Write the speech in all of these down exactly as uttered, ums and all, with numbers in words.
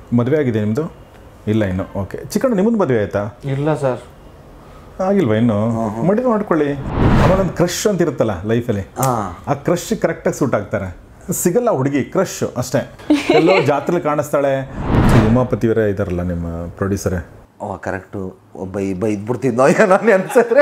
ಮದುವೆ ಆಗಿದೆ ನಿಮ್ಮದು? ಇಲ್ಲ ಇನ್ನು. ಓಕೆ. ಚಿಕ್ಕಣ್ಣ ನಿಮ್ಮದು ಮದುವೆ ಆಯಿತಾ? ಇಲ್ಲ ಸರ್, ಆಗಿಲ್ವಾ ಇನ್ನು? ಮದುವೆ ಮಾಡ್ಕೊಳ್ಳಿ. ಆಮೇಲೆ ಒಂದು ಕ್ರಶ್ ಅಂತ ಇರುತ್ತಲ್ಲ ಲೈಫಲ್ಲಿ, ಆ ಕ್ರಶ್ ಕರೆಕ್ಟಾಗಿ ಸೂಟ್ ಆಗ್ತಾರೆ. ಸಿಗಲ್ಲ ಹುಡುಗಿ, ಕ್ರಶ್ ಅಷ್ಟೇ. ಎಲ್ಲೋ ಜಾತ್ರೆಲಿ ಕಾಣಿಸ್ತಾಳೆ. ಉಮಾಪತಿಯವರೇ ಇದ್ದಾರಲ್ಲ ನಿಮ್ಮ ಪ್ರೊಡ್ಯೂಸರೇ. ಓ ಕರೆಕ್ಟು. ಒಬ್ಬ ಇಬ್ಬ ಇದ್ಬಿಡ್ತಿದ್ನೋ ಈಗ ನಾನು ಅನ್ಸಿದ್ರೆ.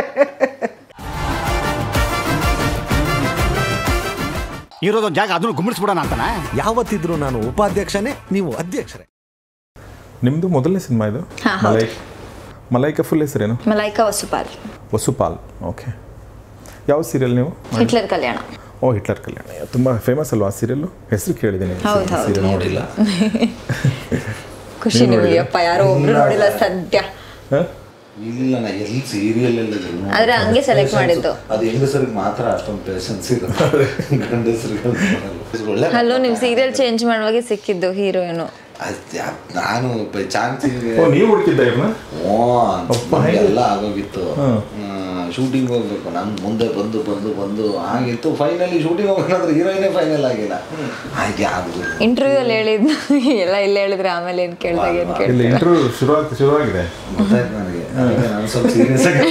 ಇರೋದೊಂದು ಜಾಗ ಅದನ್ನು ಗುಮ್ಮಿಸ್ಬಿಡೋಣ ಅಂತಾನ. ಯಾವತ್ತಿದ್ರು ನಾನು ಉಪಾಧ್ಯಕ್ಷನೇ, ನೀವು ಅಧ್ಯಕ್ಷರೇ. ನಿಮ್ಮದು ಮೊದಲನೇ ಸಿನಿಮಾ ಇದು? ಮಲೈ ಮಲೈಕಾ ಫುಲ್ ಹೆಸರೇನು? ಮಲೈಕಾ ವಸುಪಾಲ್. ವಸುಪಾಲ್. ಓಕೆ. ಯಾವ ಸೀರಿಯಲ್ ನೀವು? ಹಿಟ್ಲರ್ ಕಲ್ಯಾಣ. ಓ, ಹಿಟ್ಲರ್ ಕಲ್ಯಾಣ ತುಂಬ ಫೇಮಸ್ ಅಲ್ವಾ ಸೀರಿಯಲ್ಲು? ಹೆಸರು ಕೇಳಿದ್ದೀನಿ. ಸೀರಿಯಲ್ ನೋಡಿಲ್ಲ. ಖುಷಿ ನಿಮಗೆಪ್ಪ, ಯಾರೋ ಒಬ್ರು ನೋಡಿಲ್ಲ ಸದ್ಯ. ಇಲ್ಲ ನಾ ಎಲ್ಲಿ ಸೀರಿಯಲ್ ಎಲ್ಲ ಆದ್ರೆ ಹಂಗೆ ಸೆಲೆಕ್ಟ್ ಮಾಡಿದ್ದು. ಅದು ಹೆಂಗಸರಿಗೆ ಮಾತ್ರ ಅಷ್ಟೊಂದು ಪೇಷನ್ಸ್ ಇರುತ್ತೆ, ಗಂಡಸರಿಗೆ. ಹಲೋ, ನೀವು ಸೀರಿಯಲ್ ಚೇಂಜ್ ಮಾಡುವಾಗ ಸಿಕ್ಕಿದ್ದು ಹೀರೋಯಿನು. ನಾನು ಬೈ ಚಾನ್ಸ್ ನೀವು ಹುಡುಕಿದ್ದ ಎಲ್ಲ ಆಗೋಗಿತ್ತು. ಶೂಟಿಂಗ್ ಹೋಗ್ಬೇಕು, ನಾನು ಮುಂದೆ ಬಂದು ಬಂದು ಬಂದು ಆಗಿತ್ತು. ಫೈನಲಿ ಶೂಟಿಂಗ್ ಹೋಗ್ಬೇಕಾದ್ರೆ ಹೀರೋಯಿನೇ ಫೈನಲ್ ಆಗಿಲ್ಲ. ಹಾಗೆ ಆಗುದು. ಇಂಟರ್ವ್ಯೂ ಅಲ್ಲಿ ಹೇಳಿದ್ದು ಎಲ್ಲ ಇಲ್ಲ ಹೇಳಿದ್ರೆ ಆಮೇಲೆ ಏನು ಕೇಳಿದಾಗ ಏನು ಕೇಳಿಲ್ಲ. ಇಂಟರ್ವ್ಯೂ ಶುರು ಆಗ್ತಾ ಶುರುವಾಗಿದೆ ಗೊತ್ತಾಯ್ತು ನನಗೆ. ನಾನು ಸ್ವಲ್ಪ ಸೀರಿಯಸ್ ಆಗಿ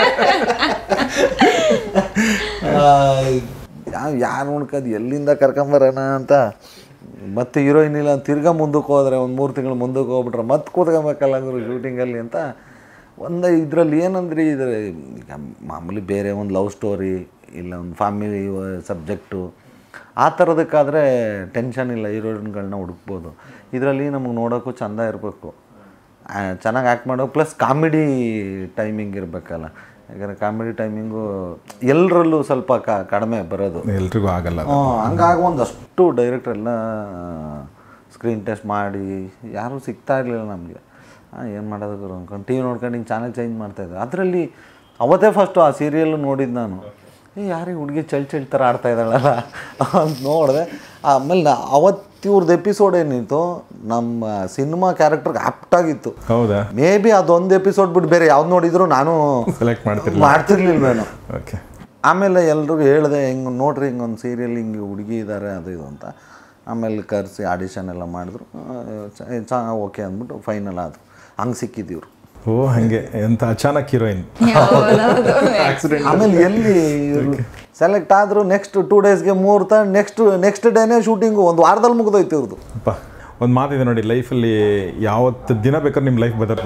ಯಾರು ನೋಡ್ಕೋದು ಎಲ್ಲಿಂದ ಕರ್ಕೊಂಬರೋಣ ಅಂತ. ಮತ್ತೆ ಹೀರೋಯಿನ್ ಇಲ್ಲ ತಿರ್ಗಾ ಮುಂದಕ್ಕೆ ಹೋದರೆ ಒಂದು ಮೂರು ತಿಂಗಳು ಮುಂದಕ್ಕೆ ಹೋಗ್ಬಿಟ್ರೆ ಮತ್ತೆ ಕೂತ್ಕೊಬೇಕಲ್ಲ ಅಂದರು ಶೂಟಿಂಗಲ್ಲಿ ಅಂತ. ಒಂದು ಇದರಲ್ಲಿ ಏನಂದ್ರೆ ಇದ್ರೆ ಈಗ ಮಾಮೂಲಿ ಬೇರೆ ಒಂದು ಲವ್ ಸ್ಟೋರಿ ಇಲ್ಲ ಒಂದು ಫ್ಯಾಮಿಲಿ ಸಬ್ಜೆಕ್ಟು ಆ ಥರದಕ್ಕಾದರೆ ಟೆನ್ಷನ್ ಇಲ್ಲ, ಹೀರೋಯಿನ್ಗಳನ್ನ ಹುಡುಕ್ಬೋದು. ಇದರಲ್ಲಿ ನಮಗೆ ನೋಡೋಕ್ಕೂ ಚೆಂದ ಇರಬೇಕು, ಚೆನ್ನಾಗಿ ಆ್ಯಕ್ಟ್ ಮಾಡೋ, ಪ್ಲಸ್ ಕಾಮಿಡಿ ಟೈಮಿಂಗ್ ಇರಬೇಕಲ್ಲ. ಯಾಕಂದರೆ ಕಾಮಿಡಿ ಟೈಮಿಂಗು ಎಲ್ಲರಲ್ಲೂ ಸ್ವಲ್ಪ ಕ ಕಡಿಮೆ ಬರೋದು, ಎಲ್ರಿಗೂ ಆಗಲ್ಲ. ಹಂಗಾಗಿ ಒಂದಷ್ಟು ಡೈರೆಕ್ಟರ್ ಎಲ್ಲ ಸ್ಕ್ರೀನ್ ಟೆಸ್ಟ್ ಮಾಡಿ ಯಾರೂ ಸಿಗ್ತಾ ಇರಲಿಲ್ಲ ನಮಗೆ. ಏನು ಮಾಡೋದು ಅನ್ಕೊಂಡು ಟಿ ವಿ ನೋಡ್ಕೊಂಡು ಹಿಂಗೆ ಚಾನಲ್ ಚೇಂಜ್ ಮಾಡ್ತಾಯಿದ್ದೆ. ಅದರಲ್ಲಿ ಅವತ್ತೇ ಫಸ್ಟು ಆ ಸೀರಿಯಲ್ಲು ನೋಡಿದ್ದು ನಾನು. ಏ ಯಾರಿಗೆ ಹುಡುಗಿ ಚಳ್ ಚಳ್ ಥರ ಆಡ್ತಾ ಇದ್ದಾಳಲ್ಲ ಅಂತ ನೋಡಿದೆ. ಆಮೇಲೆ ನಾ ಅವತ್ತು ಇವ್ರದ್ದು ಎಪಿಸೋಡ್ ಏನಿತ್ತು ನಮ್ಮ ಸಿನಿಮಾ ಕ್ಯಾರೆಕ್ಟರ್ಗೆ ಆಪ್ಟಾಗಿತ್ತು. ಹೌದಾ? ಮೇ ಬಿ ಅದೊಂದು ಎಪಿಸೋಡ್ ಬಿಟ್ಟು ಬೇರೆ ಯಾವ್ದು ನೋಡಿದ್ರು ನಾನು ಸೆಲೆಕ್ಟ್ ಮಾಡ್ತಿರ್ಲಿಲ್ಲ ಮಾಡ್ತಿರ್ಲಿಲ್ಲ ನಾನು. ಓಕೆ. ಆಮೇಲೆ ಎಲ್ರಿಗೂ ಹೇಳಿದೆ, ಹಿಂಗೆ ನೋಡ್ರಿ ಹಿಂಗೊಂದು ಸೀರಿಯಲ್ ಹಿಂಗೆ ಹುಡುಗಿ ಇದ್ದಾರೆ ಅದು ಇದು ಅಂತ. ಆಮೇಲೆ ಕರೆಸಿ ಆಡಿಷನ್ ಎಲ್ಲ ಮಾಡಿದ್ರು. ಚ ಓಕೆ ಅಂದ್ಬಿಟ್ಟು ಫೈನಲ್ ಆದರು. ಹಂಗೆ ಸಿಕ್ಕಿದ್ದೀವ್ರು. ಓ ಹಾಗೆ, ಎಂಥ ಅಚಾನಕ್ ಹೀರೋಯಿನ್. ಆಕ್ಸಿಡೆಂಟ್. ಆಮೇಲೆ ಎಲ್ಲಿ ಸೆಲೆಕ್ಟ್ ಆದರೂ ನೆಕ್ಸ್ಟ್ ಟೂ ಡೇಸ್ಗೆ ಮುಹೂರ್ತ, ನೆಕ್ಸ್ಟ್ ನೆಕ್ಸ್ಟ್ ಡೇನೇ ಶೂಟಿಂಗು. ಒಂದು ವಾರದಲ್ಲಿ ಮುಗಿದೋಯ್ತು ಇವ್ರದ್ದು. ಅಪ್ಪ ಒಂದು ಮಾತಿದೆ ನೋಡಿ, ಲೈಫಲ್ಲಿ ಯಾವತ್ತು ದಿನ ಬೇಕಾದ್ರೆ ನಿಮ್ಮ ಲೈಫ್ ಬದಲ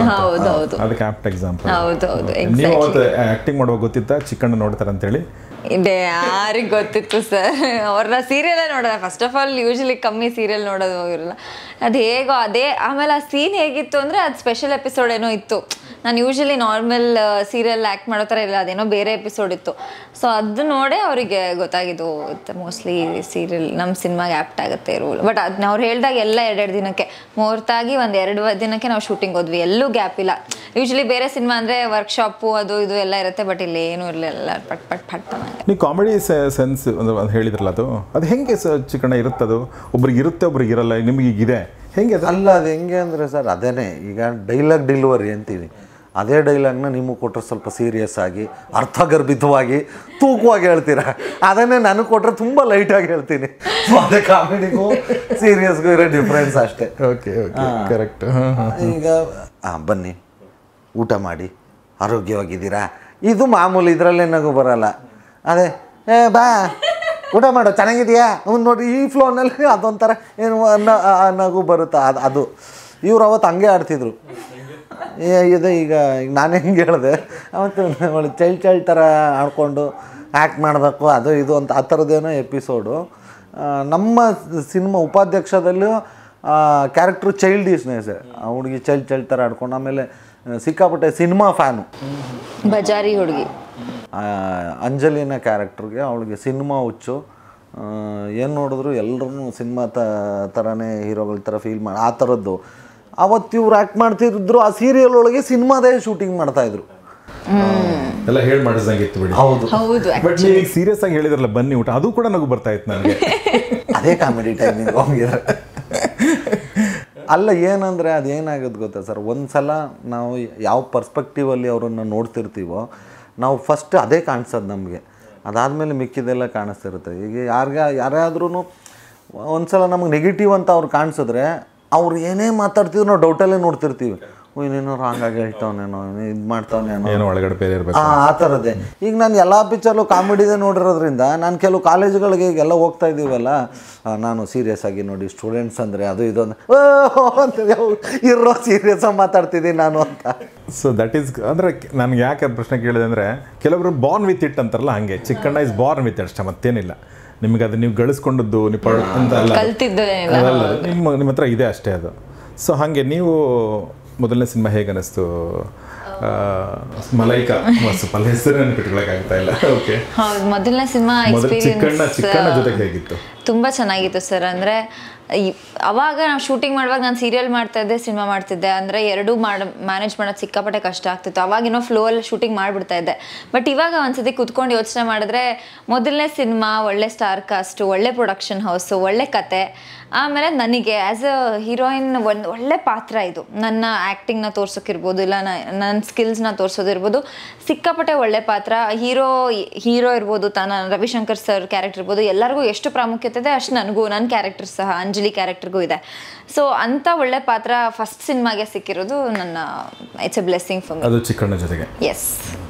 ಅದಕ್ಕೆ ಆಪ್ಟ್ ಎಕ್ಸಾಂಪಲ್. ನೀವು ಅವತ್ತು ಆ್ಯಕ್ಟಿಂಗ್ ಮಾಡುವಾಗ ಗೊತ್ತಿತ್ತಾ ಚಿಕ್ಕಣ್ಣ ನೋಡ್ತಾರೆ ಅಂತೇಳಿ? ಇದೆ ಯಾರಿಗೆ ಗೊತ್ತಿತ್ತು ಸರ್, ಅವ್ರನ್ನ ಸೀರಿಯಲೇ ನೋಡೋದ. ಫಸ್ಟ್ ಆಫ್ ಆಲ್ ಯೂಶ್ವಲಿ ಕಮ್ಮಿ ಸೀರಿಯಲ್ ನೋಡೋದು ಹೋಗಿರಲ್ಲ. ಅದು ಹೇಗೋ ಅದೇ. ಆಮೇಲೆ ಆ ಸೀನ್ ಹೇಗಿತ್ತು ಅಂದರೆ ಅದು ಸ್ಪೆಷಲ್ ಎಪಿಸೋಡ್ ಏನೋ ಇತ್ತು. ನಾನು ಯೂಶ್ವಲಿ ನಾರ್ಮಲ್ ಸೀರಿಯಲ್ ಆ್ಯಕ್ಟ್ ಮಾಡೋ ಥರ ಇಲ್ಲ, ಅದೇನೋ ಬೇರೆ ಎಪಿಸೋಡ್ ಇತ್ತು. ಸೊ ಅದು ನೋಡೇ ಅವರಿಗೆ ಗೊತ್ತಾಗಿದ್ದು ಮೋಸ್ಟ್ಲಿ ಸೀರಿಯಲ್ ನಮ್ಮ ಸಿನಿಮಾಗೆ ಆ್ಯಕ್ಟ್ ಆಗುತ್ತೆ ರೂಲ್. ಬಟ್ ಅದನ್ನ ಅವ್ರು ಹೇಳಿದಾಗ ಎಲ್ಲ ಎರಡೆರಡು ದಿನಕ್ಕೆ ಮುಹೂರ್ತಾಗಿ ಒಂದು ಎರಡು ದಿನಕ್ಕೆ ನಾವು ಶೂಟಿಂಗ್ ಹೋದ್ವಿ, ಎಲ್ಲೂ ಗ್ಯಾಪ್ ಇಲ್ಲ. ಯೂಶ್ವಲಿ ಬೇರೆ ಸಿನಿಮಾ ಅಂದರೆ ವರ್ಕ್ಶಾಪು ಅದು ಇದು ಎಲ್ಲ ಇರುತ್ತೆ, ಬಟ್ ಇಲ್ಲಿ ಏನೂ ಇರಲಿಲ್ಲ. ಪಟ್ ಪಟ್ ಪಟ್ ನೀವು ಕಾಮಿಡಿ ಸೆನ್ಸ್ ಅಂದ್ರೆ ಅದು ಹೇಳಿದ್ರಲ್ಲ, ಅದು ಅದು ಹೆಂಗೆ ಸ ಚಿಕ್ಕಣ್ಣ ಇರುತ್ತದು? ಒಬ್ರಿಗೆ ಇರುತ್ತೆ, ಒಬ್ರಿಗೆ ಇರಲ್ಲ. ನಿಮಗೆ ಈಗಿದೆ ಹೆಂಗೆ? ಅದು ಅಲ್ಲ, ಅದು ಹೆಂಗೆ ಅಂದರೆ ಸರ್ ಅದೇನೇ ಈಗ ಡೈಲಾಗ್ ಡೆಲಿವರಿ ಅಂತೀವಿ. ಅದೇ ಡೈಲಾಗ್ನ ನಿಮಗೆ ಕೊಟ್ಟರೆ ಸ್ವಲ್ಪ ಸೀರಿಯಸ್ ಆಗಿ ಅರ್ಥಗರ್ಭಿತವಾಗಿ ತೂಕವಾಗಿ ಹೇಳ್ತೀರಾ. ಅದನ್ನೇ ನನಗೆ ಕೊಟ್ಟರೆ ತುಂಬ ಲೈಟಾಗಿ ಹೇಳ್ತೀನಿ. ಸೊ ಅದೇ ಕಾಮಿಡಿಗೂ ಸೀರಿಯಸ್ಗೂ ಇರೋ ಡಿಫ್ರೆನ್ಸ್ ಅಷ್ಟೇ. Okay okay correct. ಈಗ ಹಾಂ ಬನ್ನಿ ಊಟ ಮಾಡಿ ಆರೋಗ್ಯವಾಗಿದ್ದೀರಾ, ಇದು ಮಾಮೂಲಿ, ಇದರಲ್ಲೇ ನಗು ಬರೋಲ್ಲ. ಅದೇ ಏ ಬಾ ಊಟ ಮಾಡೋ ಚೆನ್ನಾಗಿದೆಯಾ ಅವ್ನು ನೋಡಿ, ಈ ಫ್ಲೋನಲ್ಲಿ ಅದೊಂಥರ ಏನು ನಗು ಬರುತ್ತೆ. ಅದು ಅದು ಇವ್ರು ಅವತ್ತು ಹಂಗೆ ಆಡ್ತಿದ್ರು. ಇದೆ ಈಗ ಈಗ ನಾನು ಹೆಂಗೆ ಹೇಳಿದೆ ಅವತ್ತು ಒಳ್ಳೆ ಚೈಲ್ಡ್ ಚೈಲ್ಡ್ ಥರ ಆಡ್ಕೊಂಡು ಆ್ಯಕ್ಟ್ ಮಾಡಬೇಕು ಅದು ಇದು ಅಂತ ಆ ಥರದ್ದೇನೋ ಎಪಿಸೋಡು. ನಮ್ಮ ಸಿನಿಮಾ ಉಪಾಧ್ಯಕ್ಷದಲ್ಲೂ ಕ್ಯಾರೆಕ್ಟ್ರು ಚೈಲ್ಡಿಶ್ನೆಸ್. ಆ ಹುಡುಗಿ ಚೈಲ್ಡ್ ಚೈಲ್ಡ್ ಥರ ಆಡ್ಕೊಂಡು ಆಮೇಲೆ ಸಿಕ್ಕಾಪಟ್ಟೆ ಸಿನಿಮಾ ಫ್ಯಾನು. ಬಜಾರಿ ಹುಡುಗಿ ಅಂಜಲಿನ ಕ್ಯಾರೆಕ್ಟ್ರಿಗೆ ಅವಳಿಗೆ ಸಿನಿಮಾ ಹುಚ್ಚು. ಏನು ನೋಡಿದ್ರು ಎಲ್ಲರೂ ಸಿನಿಮಾ ತ ಥರನೇ ಹೀರೋಗಳ ಥರ ಫೀಲ್ ಮಾಡಿ ಆ ಥರದ್ದು. ಅವತ್ತು ಇವ್ರು ಆ್ಯಕ್ಟ್ ಮಾಡ್ತಿದ್ರು, ಆ ಸೀರಿಯಲ್ ಒಳಗೆ ಸಿನಿಮಾದೇ ಶೂಟಿಂಗ್ ಮಾಡ್ತಾಯಿದ್ರು. ಎಲ್ಲ ಹೇಳಿ ಮಾಡಿಸಂಗಿತ್ತು ಬಿಡಿ. ಹೌದು ಹೌದು. ಬಟ್ ನೀವು ಸೀರಿಯಸ್ ಆಗಿ ಹೇಳಿದ್ರಲ್ಲ ಬನ್ನಿ ಊಟ, ಅದು ಕೂಡ ನಗು ಬರ್ತಾ ಇತ್ತು ನನಗೆ. ಅದೇ ಕಾಮಿಡಿ ಟೈಮಿಂಗ್ ಹೋಗಿದ್ರೆ. ಅಲ್ಲ ಏನಂದರೆ ಅದೇನಾಗೋದು ಗೊತ್ತಾ ಸರ್, ಒಂದು ಸಲ ನಾವು ಯಾವ ಪರ್ಸ್ಪೆಕ್ಟಿವಲ್ಲಿ ಅವರನ್ನು ನೋಡ್ತಿರ್ತೀವೋ ನಾವು ಫಸ್ಟ್ ಅದೇ ಕಾಣಿಸೋದು ನಮಗೆ. ಅದಾದಮೇಲೆ ಮಿಕ್ಕಿದೆಲ್ಲ ಕಾಣಿಸ್ತಿರುತ್ತೆ. ಈಗ ಯಾರಿಗ ಯಾರಾದ್ರೂ ಒಂದು ಸಲ ನಮಗೆ ನೆಗೆಟಿವ್ ಅಂತ ಅವ್ರು ಕಾಣಿಸಿದ್ರೆ ಅವ್ರು ಏನೇ ಮಾತಾಡ್ತೀವಿ ನಾವು ಡೌಟಲ್ಲೇ ನೋಡ್ತಿರ್ತೀವಿ, ಇನ್ನೇನೋ ರಾಂಗಾಗಿ ಹೇಳ್ತಾವನೇನೋ ಇದು ಮಾಡ್ತಾವನೇನೋ ಏನೋ ಒಳಗಡೆ ಬೇರೆ ಇರಬೇಕು ಆ ಥರದ್ದೇ. ಈಗ ನಾನು ಎಲ್ಲ ಪಿಕ್ಚರ್ಲು ಕಾಮಿಡಿದೇ ನೋಡಿರೋದ್ರಿಂದ ನಾನು ಕೆಲವು ಕಾಲೇಜುಗಳಿಗೆ ಈಗೆಲ್ಲ ಹೋಗ್ತಾ ಇದ್ದೀವಲ್ಲ, ನಾನು ಸೀರಿಯಸ್ ಆಗಿ ನೋಡಿ ಸ್ಟೂಡೆಂಟ್ಸ್ ಅಂದರೆ ಅದು ಇದೊಂದು ಅಂತ ಇರೋ ಸೀರಿಯಸ್ ಆಗಿ ಮಾತಾಡ್ತಿದ್ದೀನಿ ನಾನು ಅಂತ. ಸೊ ದಟ್ ಈಸ್ ಅಂದರೆ ನನಗೆ ಯಾಕೆ ಪ್ರಶ್ನೆ ಕೇಳಿದೆ ಅಂದರೆ, ಕೆಲವರು ಬಾರ್ನ್ ವಿತ್ ಇಟ್ ಅಂತಾರಲ್ಲ, ಹಾಗೆ ಚಿಕ್ಕಣ್ಣ ಇಸ್ ಬಾರ್ನ್ ವಿತ್ ಅಷ್ಟೇ, ಮತ್ತೇನಿಲ್ಲ. ನಿಮಗೆ ಅದು ನೀವು ಗಳಿಸ್ಕೊಂಡದ್ದು ನೀವು ಪಡ ಅಂತ ಅಲ್ಲ, ಅದಲ್ಲ, ನಿಮ್ಮ ನಿಮ್ಮ ಹತ್ರ ಇದೆ ಅಷ್ಟೇ ಅದು. ಸೊ ಹಾಗೆ ನೀವು ಮೊದಲನೇ ಸಿನಿಮಾ ಹೇಗೆ ಅನ್ನಿಸ್ತು? ಮಲೈಕಾ ಸ್ವಲ್ಪ ಹೆಸರು ನೆನಪಿಟ್ಕೊಳಕ್ಕಾಗ್ತಾ ಇಲ್ಲ. ಓಕೆ, ಹೌದು, ಮೊದಲನೇ ಸಿನಿಮಾ ಚಿಕ್ಕಣ್ಣ ಚಿಕ್ಕಣ್ಣ ಜೊತೆಗೆ ಹೇಗಿತ್ತು? ತುಂಬ ಚೆನ್ನಾಗಿತ್ತು ಸರ್. ಅಂದರೆ ಅವಾಗ ನಾವು ಶೂಟಿಂಗ್ ಮಾಡುವಾಗ ನಾನು ಸೀರಿಯಲ್ ಮಾಡ್ತಾ ಇದ್ದೆ, ಸಿನಿಮಾ ಮಾಡ್ತಿದ್ದೆ. ಅಂದರೆ ಎರಡೂ ಮಾಡಿ ಮ್ಯಾನೇಜ್ ಮಾಡೋದು ಸಿಕ್ಕಾಪಟ್ಟೆ ಕಷ್ಟ ಆಗ್ತಿತ್ತು. ಅವಾಗಿನೋ ಫ್ಲೋ ಅಲ್ಲಿ ಶೂಟಿಂಗ್ ಮಾಡಿಬಿಡ್ತಾ ಇದ್ದೆ. ಬಟ್ ಇವಾಗ ಒಂದ್ಸತಿ ಕುತ್ಕೊಂಡು ಯೋಚನೆ ಮಾಡಿದ್ರೆ, ಮೊದಲನೇ ಸಿನಿಮಾ, ಒಳ್ಳೆ ಸ್ಟಾರ್ ಕಾಸ್ಟು, ಒಳ್ಳೆ ಪ್ರೊಡಕ್ಷನ್ ಹೌಸು, ಒಳ್ಳೆ ಕತೆ, ಆಮೇಲೆ ನನಗೆ ಆ್ಯಸ್ ಅ ಹೀರೋಯಿನ್ ಒಂದು ಒಳ್ಳೆ ಪಾತ್ರ ಇದು. ನನ್ನ ಆ್ಯಕ್ಟಿಂಗ್ನ ತೋರ್ಸೋಕ್ಕಿರ್ಬೋದು, ಇಲ್ಲ ನನ್ನ ಸ್ಕಿಲ್ಸ್ನ ತೋರಿಸೋದಿರ್ಬೋದು, ಸಿಕ್ಕಾಪಟ್ಟೆ ಒಳ್ಳೆ ಪಾತ್ರ. ಹೀರೋ ಹೀರೋ ಇರ್ಬೋದು, ತಾನ ರವಿಶಂಕರ್ ಸರ್ ಕ್ಯಾರೆಕ್ಟರ್ ಇರ್ಬೋದು, ಎಲ್ಲರಿಗೂ ಎಷ್ಟು ಪ್ರಾಮುಖ್ಯತೆ ಇದೆ ಅಷ್ಟು ನನಗೂ, ನನ್ನ ಕ್ಯಾರೆಕ್ಟರ್ ಸಹ ಅಂಜಲಿ ಕ್ಯಾರೆಕ್ಟರ್ಗೂ ಇದೆ. ಸೊ ಅಂಥ ಒಳ್ಳೆ ಪಾತ್ರ ಫಸ್ಟ್ ಸಿನಿಮಾಗೆ ಸಿಕ್ಕಿರೋದು ನನ್ನ it's a blessing for me. ಅದು ಚಿಕ್ಕಣ್ಣ ಜೊತೆಗೆ. ಎಸ್,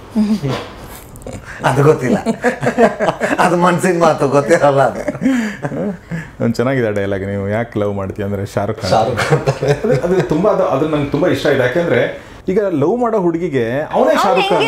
ಅದು ಗೊತ್ತಿಲ್ಲ, ಅದು ಮನ್ಸಿನ ಮಾತು ಗೊತ್ತಿರಲ್ಲ. ಅದು ಒಂದು ಚೆನ್ನಾಗಿದೆ ಡೈಲಾಗ್. ನೀವು ಯಾಕೆ ಲವ್ ಮಾಡ್ತೀವಿ ಅಂದರೆ ಶಾರುಖ್ ಖಾನ್. ಅದು ತುಂಬ ಅದು ಅದು ನಂಗೆ ತುಂಬ ಇಷ್ಟ ಆಗಿದೆ. ಯಾಕೆಂದರೆ ಈಗ ಲವ್ ಮಾಡೋ ಹುಡುಗಿಗೆ ಅವನೇ ಶಾರುಖ್ ಖಾನ್.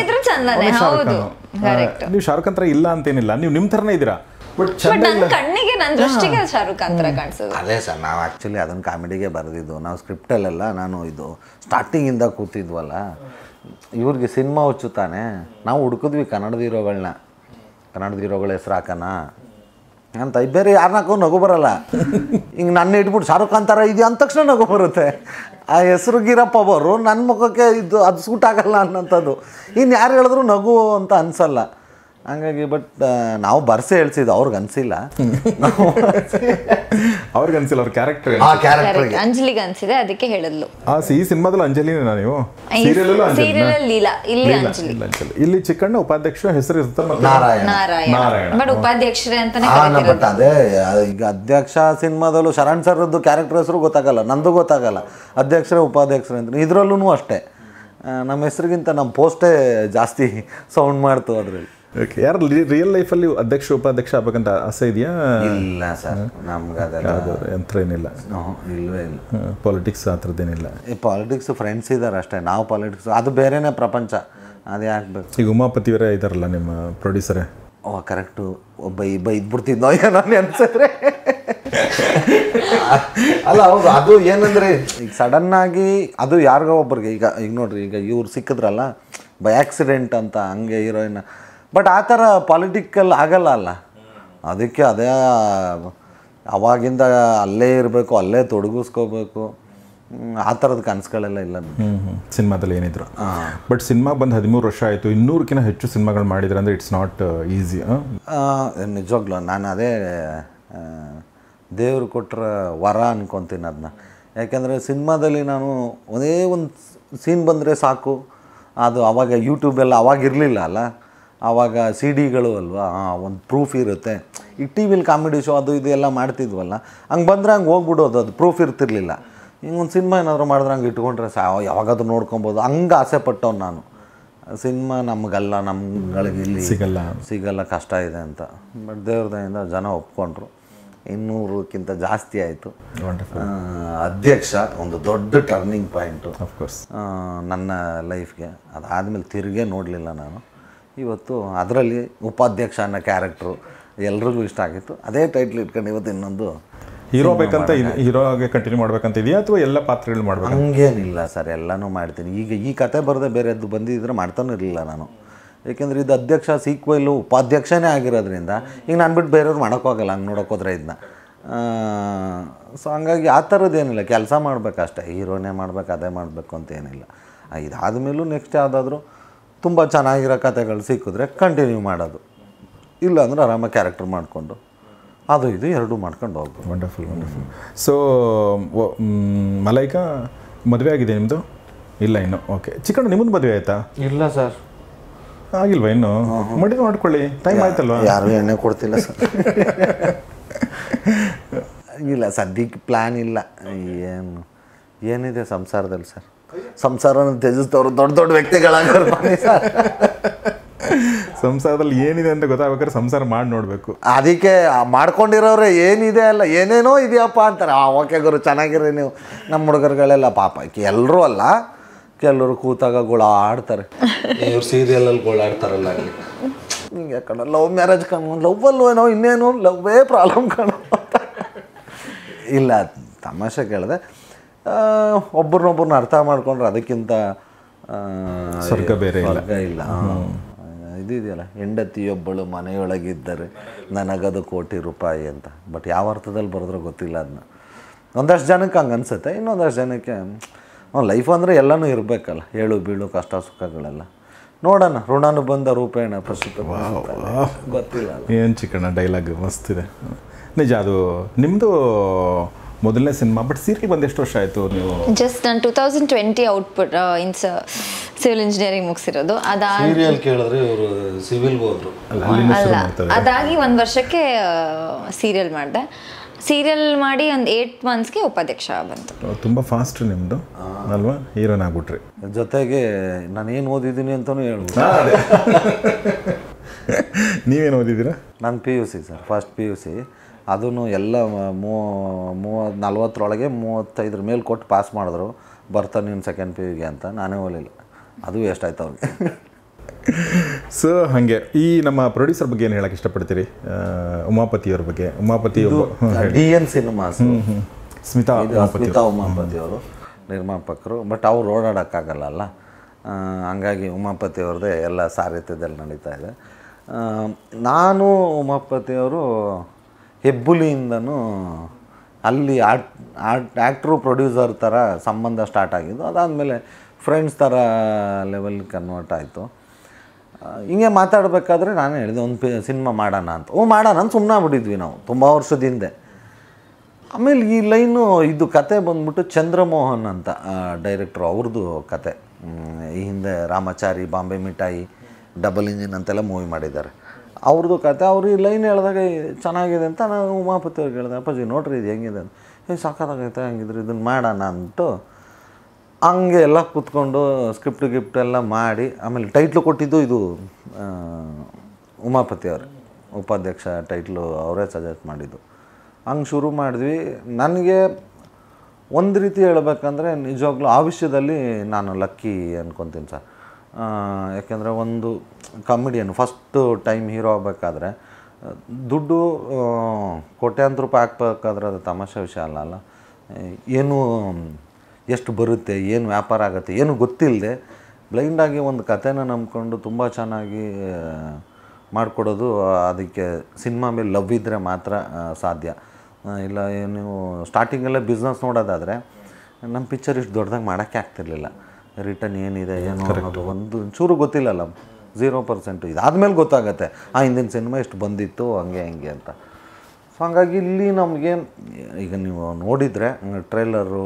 ನೀವು ಶಾರುಖ್ ಖಾನ್ ಥರ ಇಲ್ಲ ಅಂತೇನಿಲ್ಲ, ನೀವು ನಿಮ್ಮ ಥರನೇ ಇದ್ದೀರಾ. ಬಟ್ ಕಣ್ಣಿಗೆ ನನ್ನ ದೃಷ್ಟಿಗೆ ಶಾರುಖ್ ಖಾನ್ ಥರ ಕಾಣಿಸೋದು. ಅದೇ ಸರ್, ನಾವು ಆ್ಯಕ್ಚುಲಿ ಅದನ್ನು ಕಾಮಿಡಿಗೆ ಬರೆದಿದ್ದು. ನಾವು ಸ್ಕ್ರಿಪ್ಟಲ್ಲೆಲ್ಲ ನಾನು ಇದು ಸ್ಟಾರ್ಟಿಂಗಿಂದ ಕೂತಿದ್ವಲ್ಲ, ಇವ್ರಿಗೆ ಸಿನಿಮಾ ಹುಚ್ಚು ತಾನೆ, ನಾವು ಹುಡುಕಿದ್ವಿ ಕನ್ನಡದ ಹೀರೋಗಳನ್ನ, ಕನ್ನಡದ ಹೀರೋಗಳ ಹೆಸ್ರು ಹಾಕೋಣ ಅಂತ. ಬೇರೆ ಯಾರನ್ನ ಹಾಕೋ ನಗು ಬರಲ್ಲ. ಹಿಂಗೆ ನನ್ನ ಇಟ್ಬಿಟ್ಟು ಶಾರುಖ್ ಖಾನ್ ಥರ ಇದೆಯಾ ಅಂದ ತಕ್ಷಣ ನಗು ಬರುತ್ತೆ. ಆ ಹೆಸರು ಗಿರಪ್ಪ ಅವರು ನನ್ನ ಮುಖಕ್ಕೆ ಇದು ಅದು ಸೂಟ್ ಆಗಲ್ಲ ಅನ್ನೋಂಥದ್ದು. ಇನ್ನು ಯಾರು ಹೇಳಿದ್ರು ನಗು ಅಂತ ಅನಿಸಲ್ಲ. ಹಂಗಾಗಿ ಬಟ್ ನಾವು ಬರ್ಸೆ ಹೇಳ್ಸಿದ್ದು, ಅವ್ರಿಗೆ ಅನಿಸಿಲ್ಲ. ಅವ್ರಿಗೆ ಅನಿಸಿಲ್ಲ, ಅವ್ರ ಕ್ಯಾರೆಕ್ಟರ್ ಆ ಕ್ಯಾರೆಕ್ಟರ್ ಅಂಜಲಿಗೆ ಅನಿಸಿದೆ, ಅದಕ್ಕೆ ಹೇಳಿದ್ಲು. ಆ ಈ ಸಿನಿಮಾದಲ್ಲಿ ಅಂಜಲಿನ ನೀವು, ಇಲ್ಲಿ ಚಿಕ್ಕಣ್ಣ ಉಪಾಧ್ಯಕ್ಷ ಹೆಸರು ನಾರಾಯಣ. ಬಟ್ ಉಪಾಧ್ಯಕ್ಷರೇ ಅಂತಾನೆ. ಬಟ್ ಅದೇ ಈಗ ಅಧ್ಯಕ್ಷ ಸಿನಿಮಾದಲ್ಲೂ ಶರಣ್ ಸರ್ದು ಕ್ಯಾರೆಕ್ಟರ್ ಹೆಸರು ಗೊತ್ತಾಗಲ್ಲ, ನಂದು ಗೊತ್ತಾಗಲ್ಲ, ಅಧ್ಯಕ್ಷರೇ ಉಪಾಧ್ಯಕ್ಷರೇ ಅಂತ. ಇದರಲ್ಲೂ ಅಷ್ಟೇ, ನಮ್ಮ ಹೆಸರಿಗಿಂತ ನಮ್ಮ ಪೋಸ್ಟೇ ಜಾಸ್ತಿ ಸೌಂಡ್ ಮಾಡ್ತು ಅದರಲ್ಲಿ. ಓಕೆ, ಯಾರು ರಿಯಲ್ ಲೈಫಲ್ಲಿ ಅಧ್ಯಕ್ಷ ಉಪಾಧ್ಯಕ್ಷ ಆಗ್ಬೇಕಂತ ಆಸೆ ಇದೆಯಾ? ಇಲ್ಲ ಸರ್, ನಮ್ಗೆ ಅದೆಲ್ಲ ಯಂತ್ರ ಏನಿಲ್ಲ. ಇಲ್ವೇ ಇಲ್ಲ. ಪಾಲಿಟಿಕ್ಸ್ ಆ ಥರದ್ದೇನಿಲ್ಲ. ಈ ಪಾಲಿಟಿಕ್ಸ್ ಫ್ರೆಂಡ್ಸ್ ಇದ್ದಾರೆ ಅಷ್ಟೇ. ನಾವು ಪಾಲಿಟಿಕ್ಸ್ ಅದು ಬೇರೆನೇ ಪ್ರಪಂಚ, ಅದೇ ಆಗ್ಬೇಕು. ಈಗ ಉಮಾಪತಿಯವರೇ ಇದ್ದಾರಲ್ಲ ನಿಮ್ಮ ಪ್ರೊಡ್ಯೂಸರೇ. ಓ ಕರೆಕ್ಟು, ಒಬ್ಬ ಇಬ್ಬ ಇದ್ಬಿಡ್ತಿದ್ನೋ ಏನೋ ಅನ್ಸಿದ್ರೆ. ಅಲ್ಲ ಹೌದು, ಅದು ಏನಂದರೆ ಈಗ ಸಡನ್ನಾಗಿ ಅದು ಯಾರಿಗೋ ಒಬ್ಬರಿಗೆ, ಈಗ ಈಗ ನೋಡ್ರಿ, ಈಗ ಇವ್ರು ಸಿಕ್ಕಿದ್ರಲ್ಲ ಬೈ ಆಕ್ಸಿಡೆಂಟ್ ಅಂತ, ಹಂಗೆ ಹೀರೋಯಿನ್. ಬಟ್ ಆ ಥರ ಪಾಲಿಟಿಕಲ್ ಆಗಲ್ಲ ಅಲ್ಲ, ಅದಕ್ಕೆ ಅದೇ ಅವಾಗಿಂದ ಅಲ್ಲೇ ಇರಬೇಕು, ಅಲ್ಲೇ ತೊಡಗಿಸ್ಕೋಬೇಕು, ಆ ಥರದ ಕನಸುಗಳೆಲ್ಲ ಇಲ್ಲ ಸಿನಿಮಾದಲ್ಲಿ ಏನಿದ್ರು. ಬಟ್ ಸಿನಿಮಾ ಬಂದು ಹದಿಮೂರು ವರ್ಷ ಆಯಿತು, ಇನ್ನೂರಕ್ಕಿಂತ ಹೆಚ್ಚು ಸಿನಿಮಾಗಳು ಮಾಡಿದ್ರೆ ಅಂದರೆ ಇಟ್ಸ್ ನಾಟ್ ಈಸಿ. ನಿಜವಾಗ್ಲೂ ನಾನು ಅದೇ ದೇವರು ಕೊಟ್ಟರ ವರ ಅನ್ಕೊತೀನಿ ಅದನ್ನ. ಯಾಕೆಂದರೆ ಸಿನಿಮಾದಲ್ಲಿ ನಾನು ಒಂದೇ ಒಂದು ಸೀನ್ ಬಂದರೆ ಸಾಕು, ಅದು ಆವಾಗ ಯೂಟ್ಯೂಬೆಲ್ಲ ಅವಾಗ ಇರಲಿಲ್ಲ ಅಲ್ಲ, ಆವಾಗ ಸಿ ಡಿಗಳು ಅಲ್ವಾ, ಒಂದು ಪ್ರೂಫ್ ಇರುತ್ತೆ. ಈಗ ಟಿ ವಿಲಿ ಕಾಮಿಡಿ ಶೋ ಅದು ಇದು ಎಲ್ಲ ಮಾಡ್ತಿದ್ವಲ್ಲ, ಹಂಗೆ ಬಂದರೆ ಹಂಗೆ ಹೋಗ್ಬಿಡೋದು, ಅದು ಪ್ರೂಫ್ ಇರ್ತಿರ್ಲಿಲ್ಲ. ಹಿಂಗೆ ಒಂದು ಸಿನಿಮಾ ಏನಾದರೂ ಮಾಡಿದ್ರೆ ಹಂಗೆ ಇಟ್ಕೊಂಡ್ರೆ ಸಾ ಯಾವಾಗಾದ್ರೂ ನೋಡ್ಕೊಬೋದು, ಹಂಗೆ ಆಸೆ ಪಟ್ಟವ್ನು ನಾನು. ಸಿನಿಮಾ ನಮಗಲ್ಲ, ನಮ್ಗಳಿಗೆ ಇಲ್ಲಿ ಸಿಗಲ್ಲ ಸಿಗಲ್ಲ ಕಷ್ಟ ಇದೆ ಅಂತ. ಬಟ್ ದೇವ್ರ ದಯೆಯಿಂದ ಜನ ಒಪ್ಕೊಂಡ್ರು, ಇನ್ನೂರಕ್ಕಿಂತ ಜಾಸ್ತಿ ಆಯಿತು. ಅಧ್ಯಕ್ಷ ಒಂದು ದೊಡ್ಡ ಟರ್ನಿಂಗ್ ಪಾಯಿಂಟು ಅಫ್ಕೋರ್ಸ್ ನನ್ನ ಲೈಫ್ಗೆ. ಅದಾದಮೇಲೆ ತಿರುಗೇ ನೋಡಲಿಲ್ಲ ನಾನು. ಇವತ್ತು ಅದರಲ್ಲಿ ಉಪಾಧ್ಯಕ್ಷ ಅನ್ನೋ ಕ್ಯಾರೆಕ್ಟ್ರು ಎಲ್ರಿಗೂ ಇಷ್ಟ ಆಗಿತ್ತು. ಅದೇ ಟೈಟ್ಲ್ ಇಟ್ಕೊಂಡು ಇವತ್ತು ಇನ್ನೊಂದು ಹೀರೋ ಬೇಕಂತ ಹೀರೋಗೆ ಕಂಟಿನ್ಯೂ ಮಾಡ್ಬೇಕಂತ ಇದೆಯಾ ಅಥವಾ ಎಲ್ಲ ಪಾತ್ರಗಳು ಮಾಡಬೇಕು? ಹಂಗೇನಿಲ್ಲ ಸರ್, ಎಲ್ಲನೂ ಮಾಡ್ತೀನಿ. ಈಗ ಈ ಕತೆ ಬರದೆ ಬೇರೆದ್ದು ಬಂದಿದ್ರೆ ಮಾಡ್ತಾನೂ ಇರಲಿಲ್ಲ ನಾನು. ಏಕೆಂದರೆ ಇದು ಅಧ್ಯಕ್ಷ ಸೀಕ್ವೆಲ್ಲು ಉಪಾಧ್ಯಕ್ಷನೇ ಆಗಿರೋದ್ರಿಂದ ಈಗ ನಾನು ಬಿಟ್ಟು ಬೇರೆಯವ್ರು ಮಾಡೋಕ್ಕೋಗಲ್ಲ, ಹಂಗೆ ನೋಡೋಕೋದ್ರೆ ಇದನ್ನ. ಸೊ ಹಂಗಾಗಿ ಆ ಥರದ್ದೇನಿಲ್ಲ, ಕೆಲಸ ಮಾಡಬೇಕಷ್ಟೇ, ಹೀರೋನೇ ಮಾಡಬೇಕು ಅದೇ ಮಾಡಬೇಕು ಅಂತ ಏನಿಲ್ಲ. ಇದಾದಮೇಲೂ ನೆಕ್ಸ್ಟ್ ಯಾವುದಾದ್ರೂ ತುಂಬ ಚೆನ್ನಾಗಿರೋ ಕತೆಗಳು ಸಿಕ್ಕಿದ್ರೆ ಕಂಟಿನ್ಯೂ ಮಾಡೋದು, ಇಲ್ಲ ಅಂದರೆ ಆರಾಮಾಗಿ ಕ್ಯಾರೆಕ್ಟರ್ ಮಾಡಿಕೊಂಡು ಅದು ಇದು ಎರಡೂ ಮಾಡ್ಕೊಂಡು ಹೋಗ್ಬೋದು. Wonderful wonderful. ಸೊ ಮಲೈಕಾ ಮದುವೆ ಆಗಿದೆ ನಿಮ್ಮದು? ಇಲ್ಲ ಇನ್ನು. ಓಕೆ, ಚಿಕ್ಕಣ್ಣ ನಿಮ್ಮದು ಮದುವೆ ಆಯಿತಾ? ಇಲ್ಲ ಸರ್, ಆಗಿಲ್ವಾ ಇನ್ನು? ಮದುವೆ ಮಾಡ್ಕೊಳ್ಳಿ, ಟೈಮ್ ಆಯ್ತಲ್ವಾ? ಯಾರು ಎಣ್ಣೆ ಕೊಡ್ತಿಲ್ಲ ಸರ್. ಇಲ್ಲ ಸದ್ಯಕ್ಕೆ ಪ್ಲ್ಯಾನ್ ಇಲ್ಲ. ಏನು ಏನಿದೆ ಸಂಸಾರದಲ್ಲಿ ಸರ್, ಸಂಸಾರನ ತ್ಯಜಿಸ್ತವ್ರು ದೊಡ್ಡ ದೊಡ್ಡ ವ್ಯಕ್ತಿಗಳಾಗೋರು ಬನ್ನಿ ಸರ್. ಸಂಸಾರದಲ್ಲಿ ಏನಿದೆ ಅಂತ ಗೊತ್ತಾಗ್ಬೇಕಾದ್ರೆ ಸಂಸಾರ ಮಾಡಿ ನೋಡಬೇಕು. ಅದಕ್ಕೆ ಮಾಡ್ಕೊಂಡಿರೋರೆ ಏನಿದೆ ಅಲ್ಲ ಏನೇನೋ ಇದೆಯಪ್ಪ ಅಂತಾರೆ. ಆ ಓಕೆ ಗುರು ಚೆನ್ನಾಗಿರಿ ನೀವು. ನಮ್ಮ ಹುಡುಗರುಗಳೆಲ್ಲ ಪಾಪ ಎಲ್ಲರೂ ಅಲ್ಲ, ಕೆಲವರು ಕೂತಾಗ ಗೋಳಾಡ್ತಾರೆ. ಇವ್ರು ಸೀರಿಯಲಲ್ಲಿ ಗೋಳಾಡ್ತಾರಲ್ಲ ಅಲ್ಲಿ ಹಿಂಗೆ ಕಣ ಲವ್ ಮ್ಯಾರೇಜ್ ಕಣ ಲವ್ವಲ್ಲೂ ಏನೋ ಇನ್ನೇನು ಲವ್ವೇ ಪ್ರಾಬ್ಲಮ್ ಕಣ. ಇಲ್ಲ ತಮಾಷೆ ಕೇಳಿದೆ, ಒಬ್ಬರನ್ನೊಬ್ಬರನ್ನ ಅರ್ಥ ಮಾಡ್ಕೊಂಡ್ರೆ ಅದಕ್ಕಿಂತ ಸ್ವರ್ಗ ಬೇರೆ ಸ್ವರ್ಗ ಇಲ್ಲ. ಇದಿದೆಯಲ್ಲ, ಹೆಂಡತಿಯೊಬ್ಬಳು ಮನೆಯೊಳಗಿದ್ದರೆ ನನಗದು ಕೋಟಿ ರೂಪಾಯಿ ಅಂತ. ಬಟ್ ಯಾವ ಅರ್ಥದಲ್ಲಿ ಬರೆದ್ರೂ ಗೊತ್ತಿಲ್ಲ ಅದನ್ನ. ಒಂದಷ್ಟು ಜನಕ್ಕೆ ಹಂಗೆ ಅನಿಸುತ್ತೆ, ಇನ್ನೊಂದಷ್ಟು ಜನಕ್ಕೆ ಲೈಫ್ ಅಂದರೆ ಎಲ್ಲನೂ ಇರಬೇಕಲ್ಲ, ಏಳು ಬೀಳು ಕಷ್ಟ ಸುಖಗಳೆಲ್ಲ. ನೋಡೋಣ, ಋಣಾನುಬಂಧ ರೂಪೇಣ ಪ್ರಸ್ತುತ ಗೊತ್ತಿಲ್ಲ. ಏನು ಚಿಕ್ಕಣ್ಣ ಡೈಲಾಗ್ ಮಸ್ತಿದೆ ನಿಜ. ಅದು ನಿಮ್ಮದು ಮೊದಲನೇ ಸಿನಿಮಾ, ಬಟ್ ಸೀರಿಯಲ್ ಬಂದು ಎಷ್ಟು ವರ್ಷ ಆಯಿತು ನೀವು? ಜಸ್ಟ್ ನಾನು two thousand twenty output in civil engineering ಮುಗಿಸಿರೋದು. ಅದಾದ ಸೀರಿಯಲ್ ಕೇಳಿದ್ರೆ ಇವರು ಸಿವಿಲ್ ಹೋದ್ರು. ಅಲ್ಲ, ಅದಾಗಿ ಒಂದು ವರ್ಷಕ್ಕೆ ಸೀರಿಯಲ್ ಮಾಡಿದೆ. ಸೀರಿಯಲ್ ಮಾಡಿ ಒಂದು ಏಟ್ ಮಂತ್ಸ್ಗೆ ಉಪಾಧ್ಯಕ್ಷ ಬಂತು. ತುಂಬ ಫಾಸ್ಟ್ ನಿಮ್ಮದು ಅಲ್ವಾ, ಹೀರೋನ್ ಆಗ್ಬಿಟ್ರಿ. ಜೊತೆಗೆ ನಾನೇನು ಓದಿದ್ದೀನಿ ಅಂತಲೂ ಹೇಳ್ಬೋದು. ನೀವೇನು ಓದಿದ್ದೀರಾ? ನಾನು P U C sir, first P U C. ಅದೂ ಎಲ್ಲ ಮೂವ ಮೂವತ್ತು ನಲ್ವತ್ತರೊಳಗೆ ಮೂವತ್ತೈದರ ಮೇಲೆ ಕೊಟ್ಟು ಪಾಸ್ ಮಾಡಿದ್ರು. ಬರ್ತಾನೆ ನೀನು ಸೆಕೆಂಡ್ ಪಿ ಯುಗೆ ಅಂತ. ನಾನೇ ಹೋಗಲಿಲ್ಲ, ಅದು ಎಷ್ಟಾಯ್ತು ಅವ್ರಿಗೆ. ಸೊ ಹಾಗೆ ಈ ನಮ್ಮ ಪ್ರೊಡ್ಯೂಸರ್ ಬಗ್ಗೆ ಏನು ಹೇಳಕ್ಕೆ ಇಷ್ಟಪಡ್ತೀರಿ? ಉಮಾಪತಿಯವ್ರ ಬಗ್ಗೆ. Umapathi D N cinemas, Smitha Smitha Umapathi ಅವರು ನಿರ್ಮಾಪಕರು. ಬಟ್ ಅವ್ರು ಓಡಾಡೋಕ್ಕಾಗಲ್ಲ ಅಲ್ಲ, ಹಂಗಾಗಿ ಉಮಾಪತಿ ಅವ್ರದ್ದೇ ಎಲ್ಲ ಸಾರಥ್ಯದಲ್ಲಿ ನಡೀತಾ ಇದೆ. ನಾನು ಉಮಾಪತಿಯವರು ಹೆಬ್ಬುಲಿಯಿಂದನೂ ಅಲ್ಲಿ ಆರ್ಟ್ ಆರ್ಟ್ ಆ್ಯಕ್ಟ್ರು ಪ್ರೊಡ್ಯೂಸರ್ ಥರ ಸಂಬಂಧ ಸ್ಟಾರ್ಟ್ ಆಗಿದ್ದು. ಅದಾದಮೇಲೆ ಫ್ರೆಂಡ್ಸ್ ಥರ ಲೆವೆಲ್ ಕನ್ವರ್ಟ್ ಆಯಿತು. ಹಿಂಗೆ ಮಾತಾಡಬೇಕಾದ್ರೆ ನಾನು ಹೇಳಿದೆ ಒಂದು ಪಿ ಸಿನಿಮಾ ಮಾಡೋಣ ಅಂತ. ಓ ಮಾಡೋಣ ಅಂತ ಸುಮ್ಮನೆ ಬಿಟ್ಟಿದ್ವಿ ನಾವು ತುಂಬ ವರ್ಷದ ಹಿಂದೆ. ಆಮೇಲೆ ಈ ಲೈನು ಇದು ಕತೆ ಬಂದ್ಬಿಟ್ಟು ಚಂದ್ರಮೋಹನ್ ಅಂತ ಡೈರೆಕ್ಟ್ರು, ಅವ್ರದ್ದು ಕತೆ. ಈ ಹಿಂದೆ ರಾಮಾಚಾರಿ, ಬಾಂಬೆ ಮಿಠಾಯಿ, ಡಬಲ್ ಇಂಜಿನ್ ಅಂತೆಲ್ಲ ಮೂವಿ ಮಾಡಿದ್ದಾರೆ. ಅವ್ರದ್ದು ಕತೆ. ಅವರು ಈ ಲೈನ್ ಹೇಳಿದಾಗ ಚೆನ್ನಾಗಿದೆ ಅಂತ ನಾನು ಉಮಾಪತಿ ಅವ್ರಿಗೆ ಹೇಳಿದೆ, ಅಪ್ಪಾಜಿ ನೋಡ್ರಿ ಇದು ಹೆಂಗಿದೆ ಅಂತ. ಏ ಸಾಕಾಗೈತೆ, ಹಂಗಿದ್ರೆ ಇದನ್ನು ಮಾಡೋಣ ಅಂದ್ಬಿಟ್ಟು ಹಂಗೆ ಎಲ್ಲ ಕೂತ್ಕೊಂಡು ಸ್ಕ್ರಿಪ್ಟ್ ಗಿಫ್ಟ್ ಎಲ್ಲ ಮಾಡಿ, ಆಮೇಲೆ ಟೈಟ್ಲು ಕೊಟ್ಟಿದ್ದು ಇದು ಉಮಾಪತಿ ಅವರೇ, ಉಪಾಧ್ಯಕ್ಷ ಟೈಟ್ಲು ಅವರೇ ಸಜೆಸ್ಟ್ ಮಾಡಿದ್ದು. ಹಂಗೆ ಶುರು ಮಾಡಿದ್ವಿ. ನನಗೆ ಒಂದು ರೀತಿ ಹೇಳ್ಬೇಕಂದ್ರೆ ನಿಜವಾಗ್ಲೂ ಆ ವಿಷಯದಲ್ಲಿ ನಾನು ಲಕ್ಕಿ ಅಂದ್ಕೊತೀನಿ ಸರ್. ಯಾಕೆಂದರೆ ಒಂದು ಕಾಮಿಡಿಯನ್ ಫಸ್ಟು ಟೈಮ್ ಹೀರೋ ಆಗಬೇಕಾದ್ರೆ ದುಡ್ಡು ಕೋಟ್ಯಾಂತರ ರೂಪಾಯಿ ಹಾಕ್ಬೇಕಾದ್ರೆ ಅದು ತಮಾಷೆ ವಿಷಯ ಅಲ್ಲ ಅಲ್ಲ. ಏನು ಎಷ್ಟು ಬರುತ್ತೆ, ಏನು ವ್ಯಾಪಾರ ಆಗುತ್ತೆ, ಏನು ಗೊತ್ತಿಲ್ಲದೆ ಬ್ಲೈಂಡಾಗಿ ಒಂದು ಕಥೆನ ನಂಬ್ಕೊಂಡು ತುಂಬ ಚೆನ್ನಾಗಿ ಮಾಡಿಕೊಡೋದು. ಅದಕ್ಕೆ ಸಿನಿಮಾ ಮೇಲೆ ಲವ್ ಇದ್ದರೆ ಮಾತ್ರ ಸಾಧ್ಯ. ಇಲ್ಲ ನೀವು ಸ್ಟಾರ್ಟಿಂಗಲ್ಲೇ ಬಿಸ್ನೆಸ್ ನೋಡೋದಾದರೆ ನಮ್ಮ ಪಿಕ್ಚರ್ ಇಷ್ಟು ದೊಡ್ಡದಾಗಿ ಮಾಡೋಕ್ಕೆ ಆಗ್ತಿರ್ಲಿಲ್ಲ. ರಿಟರ್ನ್ ಏನಿದೆ ಏನು ಅನ್ನೋದು ಒಂದು ಚೂರು ಗೊತ್ತಿಲ್ಲಲ್ಲ, ಝೀರೋ ಪರ್ಸೆಂಟು. ಇದಾದಮೇಲೆ ಗೊತ್ತಾಗತ್ತೆ ಆ ಹಿಂದಿನ ಸಿನಿಮಾ ಇಷ್ಟು ಬಂದಿತ್ತು ಹಂಗೆ ಹಿಂಗೆ ಅಂತ. ಸೊ ಹಂಗಾಗಿ ಇಲ್ಲಿ ನಮಗೆ ಈಗ ನೀವು ನೋಡಿದರೆ ಟ್ರೈಲರು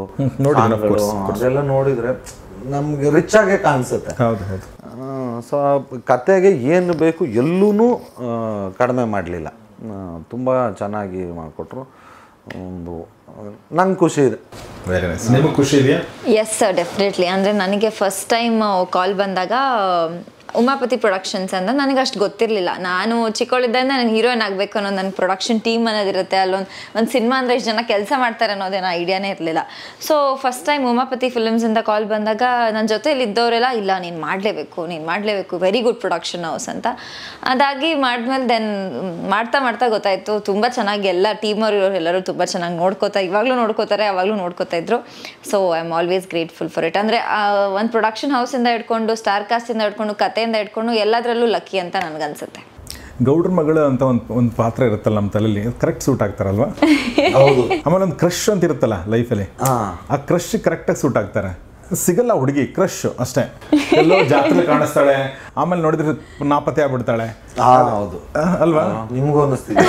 ಅದೆಲ್ಲ ನೋಡಿದರೆ ನಮಗೆ ರಿಚ್ ಆಗೇ ಕಾಣಿಸುತ್ತೆ. ಹೌದು ಹೌದು. ಸೊ ಕತೆಗೆ ಏನು ಬೇಕು ಎಲ್ಲೂ ಕಡಿಮೆ ಮಾಡಲಿಲ್ಲ, ತುಂಬ ಚೆನ್ನಾಗಿ ಮಾಡಿಕೊಟ್ರು. ಒಂದು ನಂಗೆ ಖುಷಿ ಇದೆ. Very nice. ನಿಮಗೆ ಖುಷಿ ಇದೆಯಾ? Yes sir, definitely. ಅಂದರೆ ನನಗೆ ಫಸ್ಟ್ ಟೈಮ್ ಕಾಲ್ ಬಂದಾಗ ಉಮಾಪತಿ ಪ್ರೊಡಕ್ಷನ್ಸ್ ಅಂತ ನನಗೆ ಅಷ್ಟು ಗೊತ್ತಿರಲಿಲ್ಲ. ನಾನು ಚಿಕ್ಕವಳಿದ್ದಿಂದ ನಾನು ಹೀರೋಯಿನ್ ಆಗಬೇಕು ಅನ್ನೋದು ನನ್ನ ಪ್ರೊಡಕ್ಷನ್ ಟೀಮ್ ಅನ್ನೋದಿರುತ್ತೆ. ಅಲ್ಲೊಂದು ಒಂದು ಸಿನಿಮಾ ಅಂದರೆ ಎಷ್ಟು ಜನ ಕೆಲಸ ಮಾಡ್ತಾರೆ ಅನ್ನೋದೇನೋ ಐಡಿಯಾನೇ ಇರಲಿಲ್ಲ. ಸೊ ಫಸ್ಟ್ ಟೈಮ್ ಉಮಾಪತಿ ಫಿಲ್ಮ್ಸಿಂದ ಕಾಲ್ ಬಂದಾಗ ನನ್ನ ಜೊತೆಲಿ ಇದ್ದವರೆಲ್ಲ ಇಲ್ಲ ನೀನು ಮಾಡಲೇಬೇಕು ನೀನು ಮಾಡಲೇಬೇಕು ವೆರಿ ಗುಡ್ ಪ್ರೊಡಕ್ಷನ್ ಹೌಸ್ ಅಂತ. ಅದಾಗಿ ಮಾಡಿದ್ಮೇಲೆ ದೆನ್ ಮಾಡ್ತಾ ಮಾಡ್ತಾ ಗೊತ್ತಾಯಿತು ತುಂಬ ಚೆನ್ನಾಗಿ ಎಲ್ಲ ಟೀಮವರು ಎಲ್ಲರೂ ತುಂಬ ಚೆನ್ನಾಗಿ ನೋಡ್ಕೋತಾ ಇವಾಗಲೂ ನೋಡ್ಕೋತಾರೆ, ಅವಾಗಲೂ ನೋಡ್ಕೋತಾ ಇದ್ರು. So I am always grateful for it. ಅಂದರೆ ಒಂದು ಪ್ರೊಡಕ್ಷನ್ ಹೌಸಿಂದ ಹಿಡ್ಕೊಂಡು ಸ್ಟಾರ್ ಕಾಸ್ಟಿಂದ ಹಿಡ್ಕೊಂಡು ಕತೆಯಿಂದ ಹಿಡ್ಕೊಂಡು ಎಲ್ಲದರಲ್ಲೂ ಲಕ್ಕಿ ಅಂತ ನನಗನ್ಸುತ್ತೆ. ಗೌಡ್ರ ಮಗಳು ಅಂತ ಒಂದು ಒಂದು ಪಾತ್ರ ಇರುತ್ತಲ್ಲ ನಮ್ಮ ತಲೆಯಲ್ಲಿ, ಕರೆಕ್ಟ್ ಸೂಟ್ ಆಗ್ತಾರಲ್ವಾ? ಹೌದು. ಆಮೇಲೆ ಒಂದು ಕ್ರಶ್ ಅಂತ ಇರುತ್ತಲ್ಲ ಲೈಫಲ್ಲಿ, ಆ ಕ್ರಶ್ ಕರೆಕ್ಟಾಗಿ ಸೂಟ್ ಆಗ್ತಾರೆ. ಸಿಗಲ್ಲ ಹುಡುಗಿ, ಕ್ರಶ್ ಅಷ್ಟೇ. ಎಲ್ಲೋ ಜಾತ್ರೆ ಕಾಣಿಸ್ತಾಳೆ, ಆಮೇಲೆ ನೋಡಿದ್ರೆ ನಾಪತ್ತೆ ಆಗ್ಬಿಡ್ತಾಳೆ. ಹೌದು ಅಲ್ವಾ? ನಿಮಗೂ ಅನ್ನಿಸ್ತಿದೆ?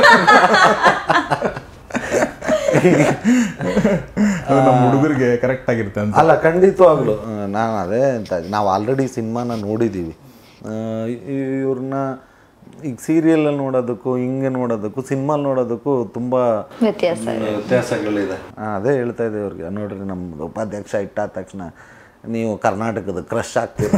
ನಮ್ಮ ಹುಡುಗರಿಗೆ ಕರೆಕ್ಟ್ ಆಗಿರುತ್ತೆ ಅಂತ. ಅಲ್ಲ, ಖಂಡಿತವಾಗ್ಲು ನಾನು ಅದೇ ಅಂತ. ನಾವು ಆಲ್ರೆಡಿ ಸಿನಿಮಾನ ನೋಡಿದ್ದೀವಿ. ಇವ್ರನ್ನ ಈಗ ಸೀರಿಯಲಲ್ಲಿ ನೋಡೋದಕ್ಕೂ ಹಿಂಗೆ ನೋಡೋದಕ್ಕೂ ಸಿನಿಮಾಲ್ಲಿ ನೋಡೋದಕ್ಕೂ ತುಂಬ ವ್ಯತ್ಯಾಸ ವ್ಯತ್ಯಾಸಗಳಿದೆ. ಅದೇ ಹೇಳ್ತಾ ಇದ್ದೆ ಅವ್ರಿಗೆ, ನೋಡ್ರಿ ನಮ್ಮದು ಉಪಾಧ್ಯಕ್ಷ ಇಟ್ಟಾದ ತಕ್ಷಣ ನೀವು ಕರ್ನಾಟಕದ ಕ್ರಶ್ ಆಗ್ತೀರ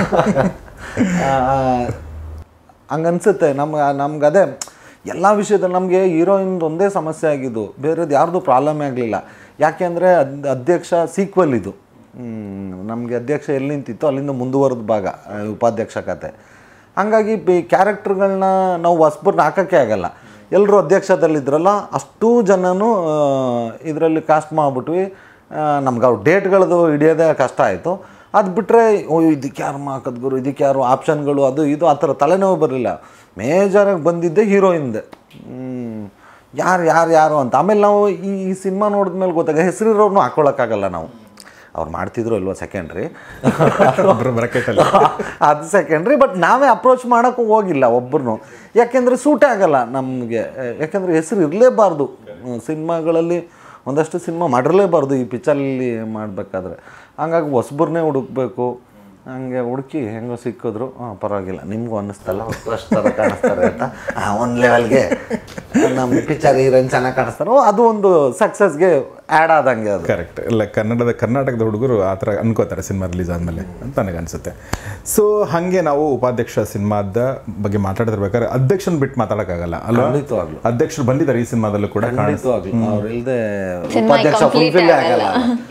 ಹಂಗನ್ಸುತ್ತೆ. ನಮ್ಗೆ ನಮ್ಗೆ ಅದೇ ಎಲ್ಲ ವಿಷಯದಲ್ಲಿ ನಮಗೆ ಹೀರೋಯಿನ್ದು ಒಂದೇ ಸಮಸ್ಯೆ ಆಗಿದ್ದು, ಬೇರೆದು ಯಾರ್ದು ಪ್ರಾಬ್ಲಮೇ ಆಗಲಿಲ್ಲ. ಯಾಕೆಂದರೆ ಅದ್ ಅಧ್ಯಕ್ಷ ಸೀಕ್ವಲ್ ಇದು. ನಮಗೆ ಅಧ್ಯಕ್ಷ ಎಲ್ಲಿ ನಿಂತಿತ್ತು ಅಲ್ಲಿಂದ ಮುಂದುವರೆದ ಭಾಗ ಉಪಾಧ್ಯಕ್ಷ ಕತೆ. ಹಾಗಾಗಿ ಈ ಕ್ಯಾರೆಕ್ಟರ್ಗಳನ್ನ ನಾವು ಹೊಸಬ್ರನ್ನ ಹಾಕೋಕ್ಕೆ ಆಗಲ್ಲ. ಎಲ್ಲರೂ ಅಧ್ಯಕ್ಷದಲ್ಲಿದ್ರಲ್ಲ ಅಷ್ಟೂ ಜನನೂ ಇದರಲ್ಲಿ ಕಾಸ್ಟ್ ಮಾಡಿಬಿಟ್ವಿ. ನಮ್ಗೆ ಅವ್ರ ಡೇಟ್ಗಳದ್ದು ಹಿಡಿಯೋದೇ ಕಷ್ಟ ಆಯಿತು. ಅದು ಬಿಟ್ಟರೆ ಓ ಇದಕ್ಕೆ ಯಾರು ಹಾಕೋದು ಗುರು, ಇದಕ್ಕೆ ಯಾರು ಆಪ್ಷನ್ಗಳು ಅದು ಇದು ಆ ಥರ ತಲೆನೋವು ಬರಲಿಲ್ಲ. ಮೇಜರಾಗಿ ಬಂದಿದ್ದೆ ಹೀರೋಯಿನ್ದೆ, ಯಾರು ಯಾರು ಯಾರು ಅಂತ. ಆಮೇಲೆ ನಾವು ಈ ಈ ಸಿನಿಮಾ ನೋಡಿದ್ಮೇಲೆ ಗೊತ್ತಾಗ ಹೆಸರಿರೋರ್ನು ಹಾಕ್ಕೊಳಕ್ಕಾಗಲ್ಲ ನಾವು. ಅವ್ರು ಮಾಡ್ತಿದ್ರು ಇಲ್ವ ಸೆಕೆಂಡ್ರಿ, ಅದು ಸೆಕೆಂಡ್ರಿ. ಬಟ್ ನಾವೇ ಅಪ್ರೋಚ್ ಮಾಡೋಕ್ಕೂ ಹೋಗಿಲ್ಲ ಒಬ್ಬರನ್ನು, ಯಾಕೆಂದರೆ ಸೂಟೇ ಆಗಲ್ಲ ನಮಗೆ. ಯಾಕೆಂದರೆ ಹೆಸರು ಇರಲೇಬಾರ್ದು ಸಿನಿಮಾಗಳಲ್ಲಿ, ಒಂದಷ್ಟು ಸಿನಿಮಾ ಮಾಡಿರಲೇಬಾರ್ದು ಈ ಪಿಕ್ಚರಲ್ಲಿ ಮಾಡಬೇಕಾದ್ರೆ. ಹಂಗಾಗಿ ಹೊಸಬ್ರನ್ನೇ ಹುಡುಕ್ಬೇಕು. ಹಂಗೆ ಹುಡುಕಿ ಹೆಂಗೋ ಸಿಕ್ಕಿದ್ರು, ಹಾಂ ಪರವಾಗಿಲ್ಲ, ನಿಮಗೂ ಅನ್ನಿಸ್ತಲ್ಲ ಅಷ್ಟು ಥರ ಕಾಣಿಸ್ತಾರೆ ಅಂತ ಒಂದು ಲೆವೆಲ್ಗೆ ನಮ್ಮ ಪಿಕ್ಚರ್ ಹೀರೋಯಿನ್ ಚೆನ್ನಾಗಿ ಕಾಣಿಸ್ತಾರೋ ಅದು ಒಂದು ಸಕ್ಸಸ್ಗೆ ಆ್ಯಡ್ ಆದಂಗೆ. ಅದು ಕರೆಕ್ಟ್. ಇಲ್ಲ, ಕನ್ನಡದ ಕರ್ನಾಟಕದ ಹುಡುಗರು ಆ ಥರ ಅನ್ಕೋತಾರೆ ಸಿನಿಮಾ ರಿಲೀಸ್ ಆದಮೇಲೆ ಅಂತ ನನಗೆ ಅನಿಸುತ್ತೆ. ಸೊ ಹಾಗೆ ನಾವು ಉಪಾಧ್ಯಕ್ಷ ಸಿನಿಮಾದ ಬಗ್ಗೆ ಮಾತಾಡ್ತಿರ್ಬೇಕಾದ್ರೆ ಅಧ್ಯಕ್ಷನ ಬಿಟ್ಟು ಮಾತಾಡೋಕ್ಕಾಗಲ್ಲ ಅಲ್ಲ. ಖಂಡಿತವಾಗ್ಲು ಅಧ್ಯಕ್ಷರು ಬಂದಿದ್ದಾರೆ ಈ ಸಿನಿಮಾದಲ್ಲೂ ಕೂಡ. ಖಂಡಿತವಾಗ್ಲು ಅವ್ರು ಇಲ್ಲದೆ ಉಪಾಧ್ಯಕ್ಷ ಫುಲ್ಫಿಲ್ ಆಗಲ್ಲ.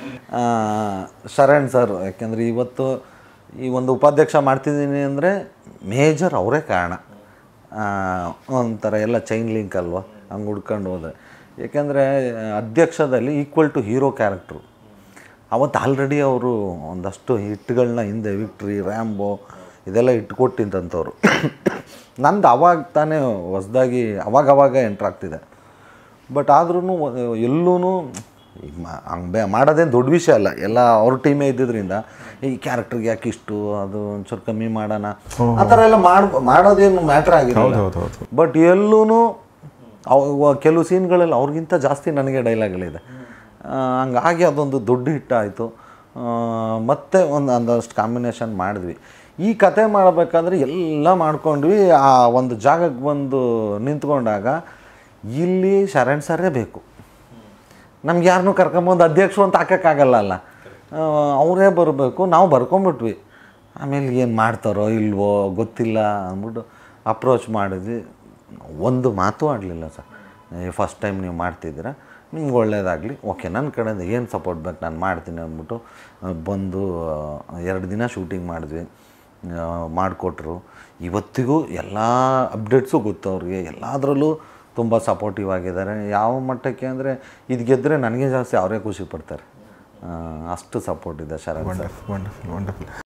ಶರಣ್ ಸರ್, ಯಾಕೆಂದರೆ ಇವತ್ತು ಈ ಒಂದು ಉಪಾಧ್ಯಕ್ಷ ಮಾಡ್ತಿದ್ದೀನಿ ಅಂದರೆ ಮೇಜರ್ ಅವರೇ ಕಾರಣ. ಒಂಥರ ಎಲ್ಲ ಚೈನ್ ಲಿಂಕ್ ಅಲ್ವ, ಹಂಗೆ ಹುಡ್ಕೊಂಡು ಹೋದರೆ. ಏಕೆಂದರೆ ಅಧ್ಯಕ್ಷದಲ್ಲಿ ಈಕ್ವಲ್ ಟು ಹೀರೋ ಕ್ಯಾರೆಕ್ಟ್ರು. ಅವತ್ತು ಆಲ್ರೆಡಿ ಅವರು ಒಂದಷ್ಟು ಹಿಟ್ಗಳನ್ನ ಹಿಂದೆ ವಿಕ್ಟ್ರಿ, ರ್ಯಾಂಬೋ ಇದೆಲ್ಲ ಇಟ್ಕೊಟ್ಟಿದ್ದಂಥವ್ರು. ನಂದು ಅವಾಗ ತಾನೇ ಹೊಸ್ದಾಗಿ ಅವಾಗವಾಗ ಎಂಟ್ರಾಗ್ತಿದೆ. ಬಟ್ ಆದ್ರೂ ಎಲ್ಲೂ ಈಗ ಹಂಗೆ ಬೇ ಮಾಡೋದೇನು ದೊಡ್ಡ ವಿಷಯ ಅಲ್ಲ, ಎಲ್ಲ ಅವ್ರ ಟೀಮೇ ಇದ್ದಿದ್ದರಿಂದ ಈ ಕ್ಯಾರೆಕ್ಟರ್ಗೆ ಯಾಕೆ ಇಷ್ಟು ಅದು ಒಂಚೂರು ಕಮ್ಮಿ ಮಾಡೋಣ ಆ ಥರ ಎಲ್ಲ ಮಾಡಿ ಮಾಡೋದೇನು ಮ್ಯಾಟ್ರ್ ಆಗಿರೋಲ್ಲ. ಬಟ್ ಎಲ್ಲೂ ಅವ ಕೆಲವು ಸೀನ್ಗಳಲ್ಲಿ ಅವ್ರಿಗಿಂತ ಜಾಸ್ತಿ ನನಗೆ ಡೈಲಾಗ್ಗಳಿದೆ. ಹಂಗಾಗಿ ಅದೊಂದು ದೊಡ್ಡ ಹಿಟ್ಟಾಯಿತು. ಮತ್ತೆ ಒಂದು ಒಂದಷ್ಟು ಕಾಂಬಿನೇಷನ್ ಮಾಡಿದ್ವಿ. ಈ ಕತೆ ಮಾಡಬೇಕಾದ್ರೆ ಎಲ್ಲ ಮಾಡ್ಕೊಂಡ್ವಿ. ಆ ಒಂದು ಜಾಗಕ್ಕೆ ಬಂದು ನಿಂತ್ಕೊಂಡಾಗ ಇಲ್ಲಿ ಶರಣ್ ಸರೇ ಬೇಕು. ನಮ್ಗೆ ಯಾರನ್ನೂ ಕರ್ಕೊಂಬಂದು ಅಧ್ಯಕ್ಷರು ಅಂತ ಹಾಕೋಕ್ಕಾಗಲ್ಲ ಅಲ್ಲ, ಅವರೇ ಬರಬೇಕು. ನಾವು ಬರ್ಕೊಂಬಿಟ್ವಿ. ಆಮೇಲೆ ಏನು ಮಾಡ್ತಾರೋ ಇಲ್ವೋ ಗೊತ್ತಿಲ್ಲ ಅಂದ್ಬಿಟ್ಟು ಅಪ್ರೋಚ್ ಮಾಡಿದ್ವಿ. ಒಂದು ಮಾತು ಆಡಲಿಲ್ಲ ಸರ್. ಫಸ್ಟ್ ಟೈಮ್ ನೀವು ಮಾಡ್ತಿದ್ದೀರಾ, ನಿಮ್ಗೆ ಒಳ್ಳೇದಾಗಲಿ, ಓಕೆ ನನ್ನ ಕಡೆಯಿಂದ ಏನು ಸಪೋರ್ಟ್ ಬೇಕು ನಾನು ಮಾಡ್ತೀನಿ ಅಂದ್ಬಿಟ್ಟು ಬಂದು ಎರಡು ದಿನ ಶೂಟಿಂಗ್ ಮಾಡಿದ್ವಿ. ಮಾಡಿಕೊಟ್ರು. ಇವತ್ತಿಗೂ ಎಲ್ಲ ಅಪ್ಡೇಟ್ಸು ಗೊತ್ತು ಅವ್ರಿಗೆ. ಎಲ್ಲದರಲ್ಲೂ ತುಂಬ ಸಪೋರ್ಟಿವ್ ಆಗಿದ್ದಾರೆ. ಯಾವ ಮಟ್ಟಕ್ಕೆ ಅಂದರೆ ಇದು ಗೆದ್ದರೆ ನನಗೆ ಜಾಸ್ತಿ ಅವರೇ ಖುಷಿ ಪಡ್ತಾರೆ. ಅಷ್ಟು ಸಪೋರ್ಟ್ ಇದೆ Sharan sir. Wonderful wonderful wonderful